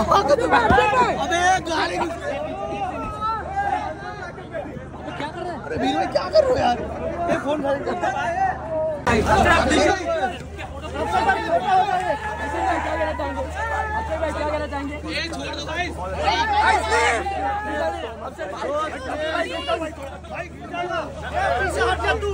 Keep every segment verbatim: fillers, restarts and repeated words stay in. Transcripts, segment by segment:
अबे गाड़ी क्या कर रहा है? अरे वीर भाई क्या कर रहे हो यार? ये फोन खरीद करता है। क्या कहना चाहेंगे? ये छोड़ दो गाइस। पीछे हट जा तू।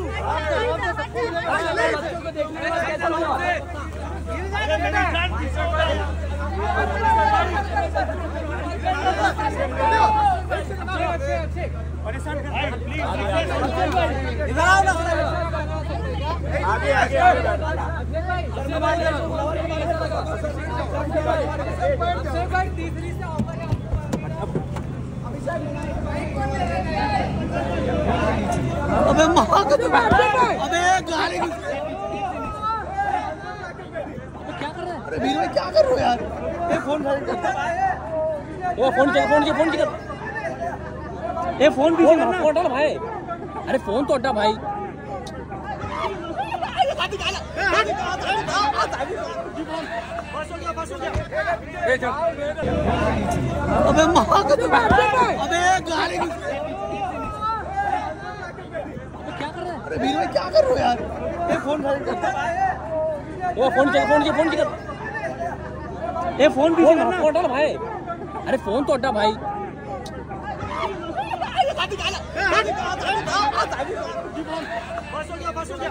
परेशान कर प्लीज। इधर आओ ना। आगे आगे आगे तीसरी से अबे माँ का तो अबे गाड़ी क्या कर रहा है? अरे वीर भाई क्या कर रहे हो यार? ये फोन खरीद करता है। वो फोन चल फोन चल फोन चल ये फोन भी फोन हटा भाई। अरे फोन तो हटा भाई। अबे माँ का तो अबे गाड़ी क्या कर रहा है? अरे वीर भाई क्या कर रहे हो यार? ये फोन खरीद करता है। वो फोन चल फोन चल फोन चल ये फोन भी फोन हटा भाई। अरे फोन तो हटा भाई। बस हो गया बस हो गया।